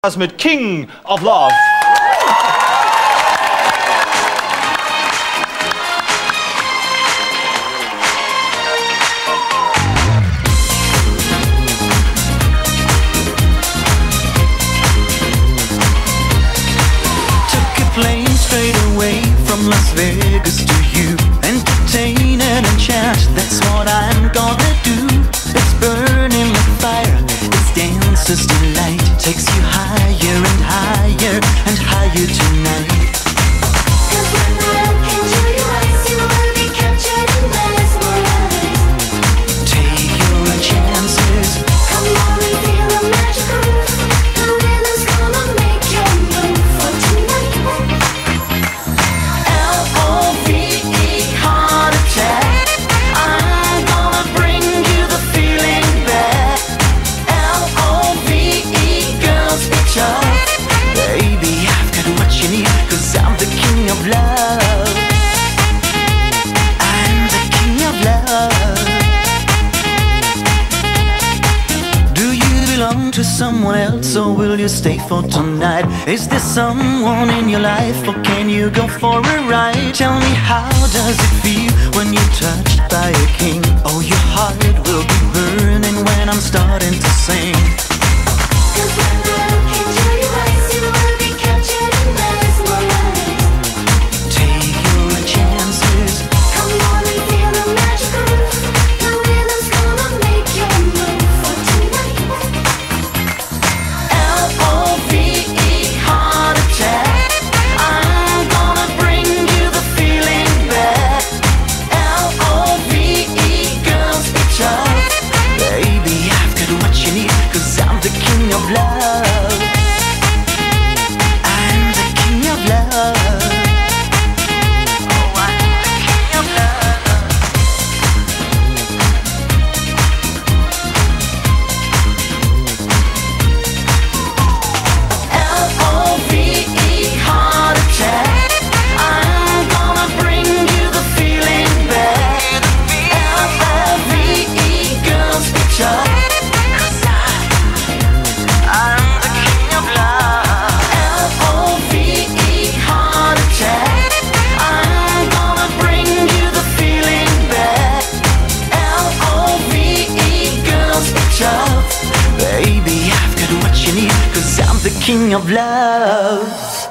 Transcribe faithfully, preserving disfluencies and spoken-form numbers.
Mit King of Love. Took a plane straight away from Las Vegas to you. Entertain and enchant, that's what I'm gonna do. It's burning like fire, it's dancer's delight. Takes you higher and higher and higher tonight. Cause when I look into your eyes, you will be captured and mesmerized. Take your chances. Come on and feel the magic groove. The rhythm's gonna make you move for tonight. L O V E, heart attack. I'm gonna bring you the feeling back. L O V E, girls pitch up. Baby, I've got what you need, cause I'm the king of love. I'm the king of love. Do you belong to someone else, or will you stay for tonight? Is there someone in your life, or can you go for a ride? Tell me, how does it feel when you're touched by a king? Oh, your heart will be burning when I'm starting to sing. Cause when I look into your eyes, you will be captured and mesmerized. Take your chances. Come on and feel the magic groove. The rhythm's gonna make you move for tonight. L O V E, heart attack. I'm gonna bring you the feeling back. L O V E, girls pitch up. Baby, I've got what you need, cause I'm the king of love. I'm the king of love. Oh, I'm the king of love. L O V E, heart attack. I'm gonna bring you the feeling back. L O V E, girls pitch up. Cause I, I'm the king of love. L O V E, heart attack. I'm gonna bring you the feeling back. L O V E, girls pitch up. Baby, I've got what you need, cause I'm the king of love.